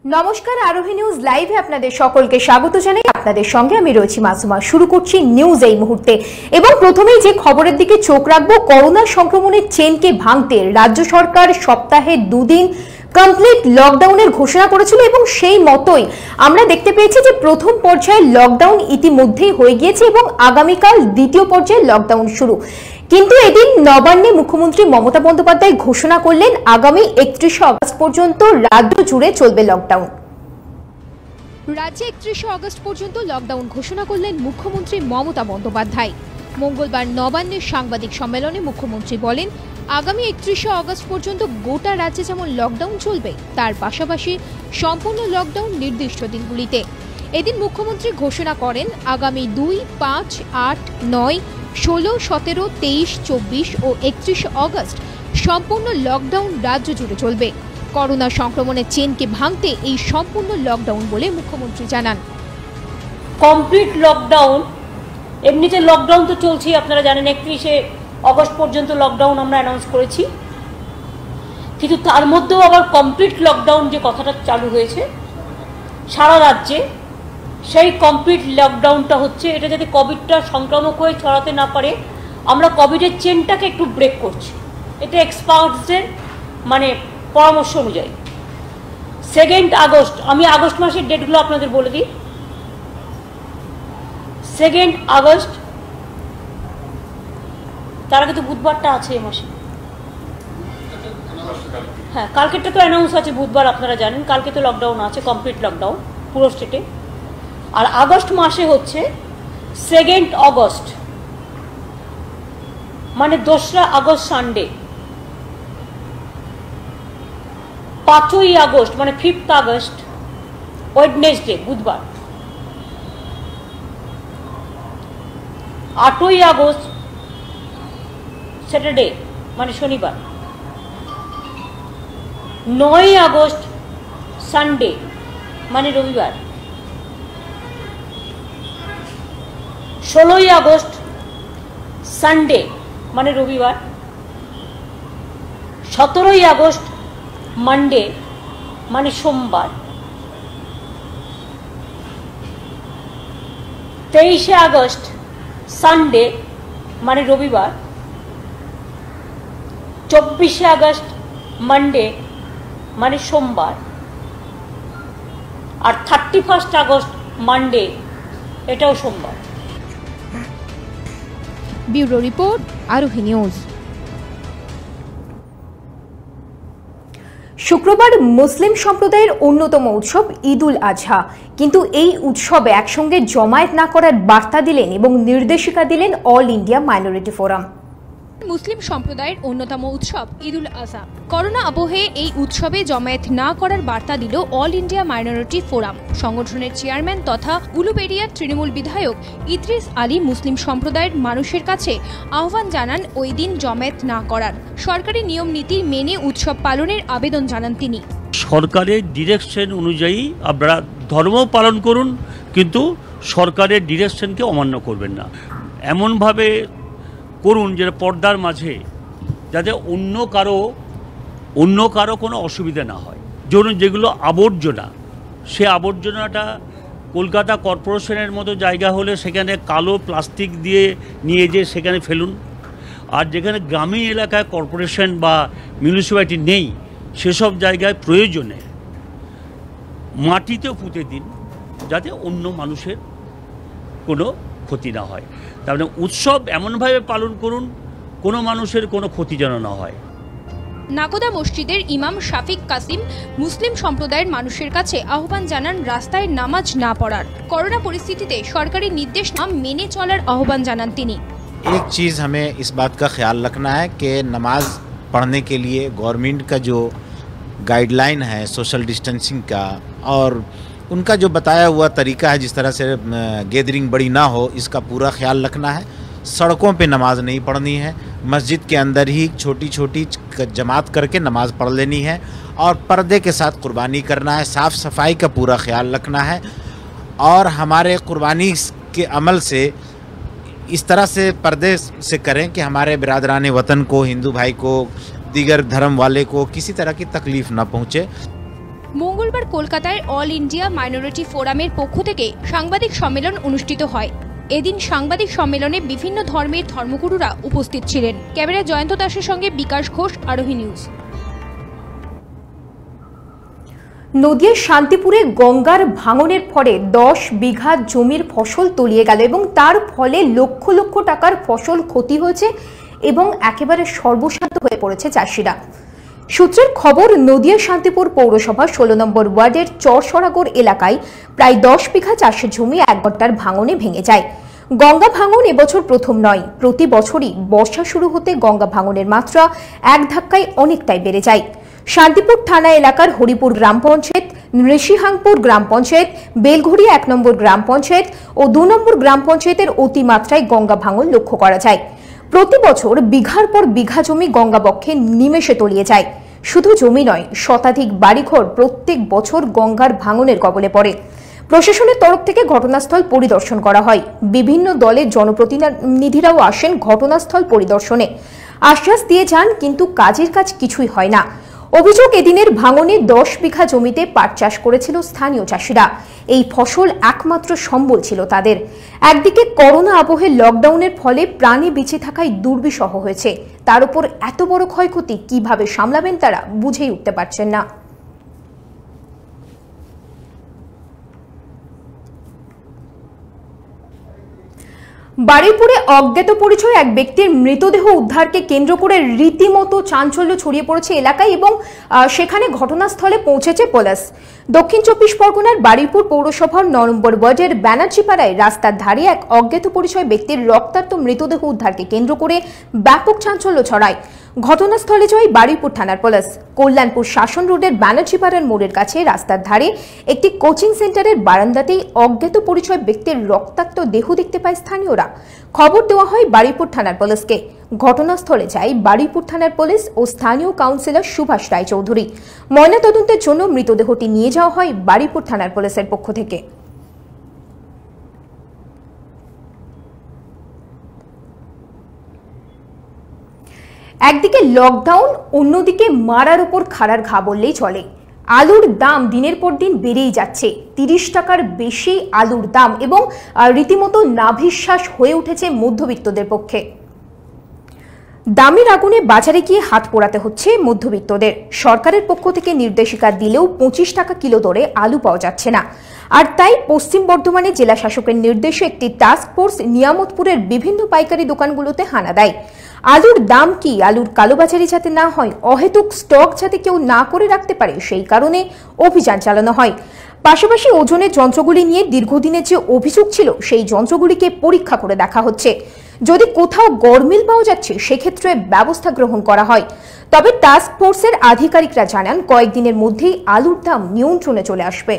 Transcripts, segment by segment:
নমস্কার, আরোহী নিউজ লাইভে আপনাদের সকলকে স্বাগত জানাই। আপনাদের সঙ্গে আমি রয়েছি মাসুমা। শুরু করছি নিউজ এই মুহূর্তে এবং প্রথমেই যে খবরের দিকে চোখ রাখবো, করোনা সংক্রমণের চেনকে ভাঙতে রাজ্য সরকার সপ্তাহে 2 দিন কমপ্লিট লকডাউনের ঘোষণা করেছিল এবং সেই মতোই আমরা দেখতে পেয়েছি যে প্রথম পর্যায়ে লকডাউন ইতিমধ্যেই হয়ে গিয়েছে এবং আগামীকাল দ্বিতীয় পর্যায়ে লকডাউন শুরু। কিন্তু এদিন নবান্নে মুখ্যমন্ত্রী মমতা বন্দ্যোপাধ্যায় ঘোষণা করলেন আগামী 31শে আগস্ট পর্যন্ত রাজ্য জুড়ে চলবে লকডাউন। রাজ্যে 31শে আগস্ট পর্যন্ত লকডাউন ঘোষণা করলেন মুখ্যমন্ত্রী মমতা বন্দ্যোপাধ্যায়। মঙ্গলবার নবান্নের সাংবাদিক সম্মেলনে মুখ্যমন্ত্রী বলেন, আগামী 31শে আগস্ট পর্যন্ত গোটা রাজ্যে যেমন লকডাউন চলবে, তার পাশাপাশি সম্পূর্ণ লকডাউন নির্দিষ্ট দিনগুলিতে। এদিন মুখ্যমন্ত্রী ঘোষণা করেন আগামী 2, 5, 8, 9, 16, 17, 23, 24 ও 31শে আগস্ট সম্পূর্ণ লকডাউন রাজ্য জুড়ে চলবে। করোনা সংক্রমণের চেনকে ভাঙতে এই সম্পূর্ণ লকডাউন বলে মুখ্যমন্ত্রী জানান। কমপ্লিট লকডাউন, এমনিতে লকডাউন তো চলছেই, আপনারা জানেন 31শে আগস্ট পর্যন্ত লকডাউন আমরা অ্যানাউন্স করেছি, কিন্তু তার মধ্যেও আবার কমপ্লিট লকডাউন যে কথাটা চালু হয়েছে সারা রাজ্যে, সেই কমপ্লিট লকডাউনটা হচ্ছে এটা যাতে কোভিডটা সংক্রামক হয়ে ছড়াতে না পারে, আমরা কোভিডের চেনটাকে একটু ব্রেক করছি। এটা এক্সপার্টসদের পরামর্শ অনুযায়ী 2 আগস্ট, আমি আগস্ট মাসের ডেটগুলো আপনাদের বলে দিই। 2 আগস্ট, তার আগে তো বুধবারটা আছে এই মাসে, হ্যাঁ কালকেরটা তো অ্যানাউন্স আছে বুধবার, আপনারা জানেন কালকে তো লকডাউন আছে, কমপ্লিট লকডাউন পুরো স্টেটে। আর আগস্ট মাসে হচ্ছে 2 আগস্ট, মানে 2রা আগস্ট সানডে, 5ই আগস্ট মানে 5th আগস্ট ওয়েডনেসডে বুধবার, 8ই আগস্ট স্যাটারডে মানে শনিবার, 9ই আগস্ট সানডে মানে রবিবার, 16ই আগস্ট সানডে মানে রবিবার, 17ই আগস্ট মানডে মানে সোমবার, 23শে আগস্ট সানডে মানে রবিবার, 24শে আগস্ট মানডে মানে সোমবার, আর 31 আগস্ট মানডে এটাও সোমবার। Bureau report, Arohi news. শুক্রবার মুসলিম সম্প্রদায়ের অন্যতম উৎসব ঈদ উল আজহা, কিন্তু এই উৎসবে একসঙ্গে জমায়েত না করার বার্তা দিলেন এবং নির্দেশিকা দিলেন অল ইন্ডিয়া মাইনরিটি ফোরাম। মুসলিম সম্প্রদায়ের অন্যতম উৎসব ঈদ উল আজহা, করোনা আবহে এই উৎসবে জমায়েত না করার বার্তা দিল অল ইন্ডিয়া মাইনরিটি ফোরাম। সংগঠনের চেয়ারম্যান তথা উলুবেড়িয়ার তৃণমূল বিধায়ক ইদ্রিস আলী মুসলিম সম্প্রদায়ের মানুষের কাছে আহ্বান জানান ওই দিন জমায়েত না করার, সরকারি নিয়ম নীতি মেনে উৎসব পালনের আবেদন জানান তিনি। সরকারের ডিরেকশন অনুযায়ী আপনারা ধর্ম পালন করুন, কিন্তু সরকারের ডিরেকশনকে অমান্য করবেন না। এমনভাবে করুন যেটা পর্দার মাঝে, যাতে অন্য কারো কোনো অসুবিধা না হয়। ধরুন যেগুলো আবর্জনা, সে আবর্জনাটা কলকাতা কর্পোরেশনের মতো জায়গা হলে সেখানে কালো প্লাস্টিক দিয়ে নিয়ে যেয়ে সেখানে ফেলুন। আর যেখানে গ্রামীণ এলাকায় কর্পোরেশন বা মিউনিসিপ্যালিটি নেই, সেসব জায়গায় প্রয়োজনে মাটিতেও পুঁতে দিন, যাতে অন্য মানুষের কোনো ক্ষতি না হয়। তার মানে উৎসব এমনভাবে পালন করুন কোনো মানুষের কোনো ক্ষতি যেন না হয়। নাগোদা মসজিদের ইমাম শাফিক কাসিম মুসলিম সম্প্রদায়ের মানুষের কাছে আহ্বান জানান রাস্তায় নামাজ না পড়ার, করোনা পরিস্থিতিতে সরকারি নির্দেশ না মেনে চলার আহ্বান জানান তিনি। एक चीज़ हमें इस बात का ख्याल रखना है कि नमाज पढ़ने के लिए गवर्नमेंट का जो गाइडलाइन है सोशल डिस्टेंसिंग का, और उनका जो बताया हुआ तरीका है जिस तरह से गैदरिंग बड़ी ना हो, इसका पूरा ख्याल रखना है। सड़कों पे नमाज नहीं पढ़नी है, मस्जिद के अंदर ही छोटी छोटी जमात करके नमाज पढ़ लेनी है, और पर्दे के साथ कुर्बानी करना है। साफ़ सफाई का पूरा ख्याल रखना है, और हमारे कुर्बानी के अमल से इस तरह से पर्दे से करें कि हमारे बिरादरान वतन को, हिंदू भाई को, दीगर धर्म वाले को किसी तरह की तकलीफ न पहुँचे। মঙ্গলবার কলকাতায় অল ইন্ডিয়া মাইনরিটি ফোরামের পক্ষ থেকে সাংবাদিক সম্মেলন অনুষ্ঠিত হয়। এদিন সাংবাদিক সম্মেলনে বিভিন্ন ধর্মের ধর্মগুরুরা উপস্থিত ছিলেন। ক্যামেরা জয়ন্ত দাসের সঙ্গে বিকাশ ঘোষ, আরোহী নিউজ। নদিয়ার শান্তিপুরে গঙ্গার ভাঙনের ফলে 10 বিঘা জমির ফসল তলিয়ে গেল এবং তার ফলে লক্ষ লক্ষ টাকার ফসল ক্ষতি হয়েছে এবং একেবারে সর্বশান্ত হয়ে পড়েছে চাষিরা। সূত্রের খবর, নদিয়া শান্তিপুর পৌরসভা 16 নম্বর ওয়ার্ডের চরসরাগড় এলাকায় প্রায় 10 বিঘা চাষের জমি এক ঘন্টার ভাঙনে ভেঙে যায়। গঙ্গা ভাঙন এবছর প্রথম নয়, প্রতি বছরই বর্ষা শুরু হতে গঙ্গা ভাঙনের মাত্রা এক ধাক্কায় অনেকটাই বেড়ে যায়। শান্তিপুর থানা এলাকার হরিপুর গ্রাম পঞ্চায়েত, নৃসিংহাংপুর গ্রাম পঞ্চায়েত, বেলঘড়িয়া 1 নম্বর গ্রাম পঞ্চায়েত ও 2 নম্বর গ্রাম পঞ্চায়েতের অতিমাত্রায় গঙ্গা ভাঙন লক্ষ্য করা যায়। প্রতি বছর বিঘার পর বিঘা জমি গঙ্গাবক্ষে নিমেষে তলিয়ে যায়। শুধু জমি নয়, শতাধিক বাড়িঘর প্রত্যেক বছর গঙ্গার ভাঙনের কবলে পড়ে। প্রশাসনের তরফ থেকে ঘটনাস্থল পরিদর্শন করা হয়। বিভিন্ন দলের জনপ্রতিনিধিরাও আসেন ঘটনাস্থল পরিদর্শনে, আশ্বাস দিয়ে যান, কিন্তু কাজের কাজ কিছুই হয় না। অভিযোগ, এদিনের ভাঙনে 10 বিঘা জমিতে পাট চাষ করেছিল স্থানীয় চাষিরা। এই ফসল একমাত্র সম্বল ছিল তাদের। একদিকে করোনা আবহে লকডাউনের ফলে প্রাণে বেঁচে থাকায় দুর্বিষহ হয়েছে, তার উপর এত বড় ক্ষয়ক্ষতি কিভাবে সামলাবেন তারা বুঝেই উঠতে পারছেন না। বারুইপুরে অজ্ঞাত পরিচয় এক ব্যক্তির মৃতদেহ উদ্ধারকে কেন্দ্র করে রীতিমতো চাঞ্চল্য ছড়িয়ে পড়েছে এলাকায় এবং সেখানে ঘটনাস্থলে পৌঁছেছে পুলিশ। দক্ষিণ 24 পরগনার বারুইপুর পৌরসভার 9 নম্বর ওয়ার্ডের ব্যানার্জিপাড়ায় রাস্তার ধারে এক অজ্ঞাত পরিচয় ব্যক্তির রক্তাক্ত মৃতদেহ উদ্ধারকে কেন্দ্র করে ব্যাপক চাঞ্চল্য ছড়ায়। ঘটনাস্থলে যায় বারুইপুর থানার পুলিশ। কল্যাণপুর শাসন রোডের ব্যানার্জিপাড়ার মোড়ের কাছে রাস্তার ধারে একটি কোচিং সেন্টারের বারান্দাতেই অজ্ঞাত পরিচয় ব্যক্তির রক্তাক্ত দেহ দেখতে পায় স্থানীয়রা। খবর দেওয়া হয় বারুইপুর থানার পুলিশকে। ঘটনাস্থলে যায় বারুইপুর থানার পুলিশ ও স্থানীয় কাউন্সিলর সুভাষ রায়চৌধুরী। ময়নাতদন্তের জন্য মৃতদেহটি নিয়ে যাওয়া হয় বারুইপুর থানার পুলিশের পক্ষ থেকে। একদিকে লকডাউন, অন্যদিকে মারার উপর খাড়ার ঘা বললেই চলে। আলুর দাম দিনের পর দিন বেড়েই যাচ্ছে। 30 টাকার বেশি আলুর দাম এবং রীতিমতো নাভিশ্বাস হয়ে উঠেছে মধ্যবিত্তদের পক্ষে। দামের আগুনে বাজারে গিয়ে হাত পোড়াতে হচ্ছে মধ্যবিত্তদের। সরকারের পক্ষ থেকে নির্দেশিকা দিলেও 25 টাকা কিলো দরে আলু পাওয়া যাচ্ছে না। আর তাই পশ্চিম বর্ধমানে জেলা শাসকের নির্দেশে একটি টাস্ক ফোর্স নিয়ামতপুরের বিভিন্ন পাইকারি দোকানগুলোতে হানা দেয়। আলুর দাম কি, আলুর কালোবাজারি যাতে না হয়, অহেতুক স্টক যাতে কেউ না করে রাখতে পারে, সেই কারণে অভিযান চালানো হয়। পাশাপাশি ওজনের যন্ত্রগুলি নিয়ে দীর্ঘদিনের যে অভিযোগ ছিল সেই যন্ত্রগুলিকে পরীক্ষা করে দেখা হচ্ছে। যদি কোথাও গরমিল পাওয়া যাচ্ছে সেক্ষেত্রে ব্যবস্থা গ্রহণ করা হয়। তবে টাস্ক ফোর্সের আধিকারিকরা জানান কয়েকদিনের মধ্যেই আলুর দাম নিয়ন্ত্রণে চলে আসবে।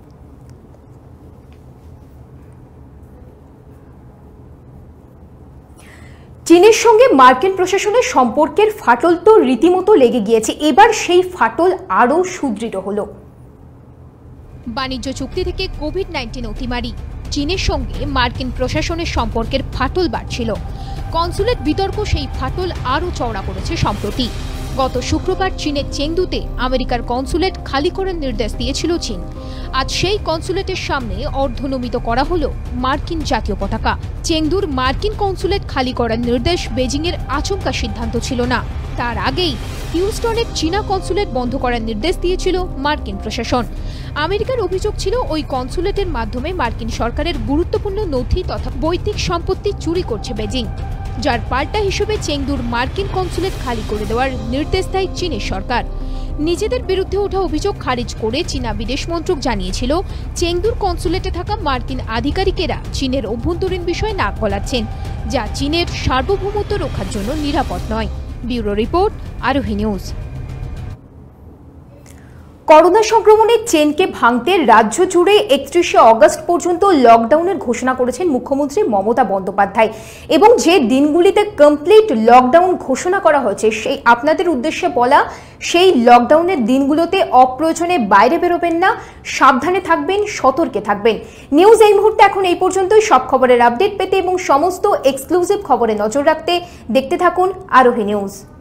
চীনের সঙ্গে মার্কিন প্রশাসনের সম্পর্কের ফাটল তো রীতিমতো লেগে গিয়েছে, এবার সেই ফাটল আরও সুদৃঢ় হলো। বাণিজ্য চুক্তি থেকে কোভিড-19 অতিমারি, চীনের সঙ্গে মার্কিন প্রশাসনের সম্পর্কের ফাটল বাড়ছিল। কনসুলেট বিতর্ক সেই ফাটল আরও চওড়া করেছে সম্প্রতি। গত শুক্রবার চীনের চেংদুতে আমেরিকার কনসুলেট খালি করার নির্দেশ দিয়েছিল চীন। আজ সেই কনসুলেটের সামনে অর্ধনমিত করা হলো মার্কিন জাতীয় পতাকা। চেংদুর মার্কিন কনসুলেট খালি করার নির্দেশ বেজিংয়ের আচমকা সিদ্ধান্ত ছিল না। তার আগেই হিউস্টনের চীনা কনসুলেট বন্ধ করার নির্দেশ দিয়েছিল মার্কিন প্রশাসন। আমেরিকার অভিযোগ ছিল ওই কনসুলেটের মাধ্যমে মার্কিন সরকারের গুরুত্বপূর্ণ নথি তথা বৈদিক সম্পত্তি চুরি করছে বেজিং, যার পাল্টা হিসেবে চেংদুর মার্কিন কনসুলেট খালি করে দেওয়ার নির্দেশ দেয় চীনের সরকার। নিজেদের বিরুদ্ধে ওঠা অভিযোগ খারিজ করে চীনা বিদেশ মন্ত্রক জানিয়েছিল চেংদুর কনসুলেটে থাকা মার্কিন আধিকারিকেরা চীনের অভ্যন্তরীণ বিষয়ে নাক গলাচ্ছেন, যা চীনের সার্বভৌমত্ব রক্ষার জন্য নিরাপদ নয়। Bureau report, Arohi news. Corona সংক্রমণের চেনকে ভাঙতে রাজ্য জুড়ে 31শে অগস্ট পর্যন্ত লকডাউনের ঘোষণা করেছেন মুখ্যমন্ত্রী মমতা বন্দ্যোপাধ্যায় এবং যে দিনগুলিতে কমপ্লিট লকডাউন ঘোষণা করা হয়েছে সেই আপনাদের উদ্দেশ্যে বলা সেই লকডাউনের দিনগুলোতে অপ্রয়োজনে বাইরে বেরোবেন না, সাবধানে থাকবেন, সতর্কে থাকবেন। নিউজ এই মুহূর্তে এখন এই পর্যন্তই। সব খবরের আপডেট পেতে এবং সমস্ত এক্সক্লুসিভ খবরে নজর রাখতে দেখতে থাকুন আরোহী নিউজ।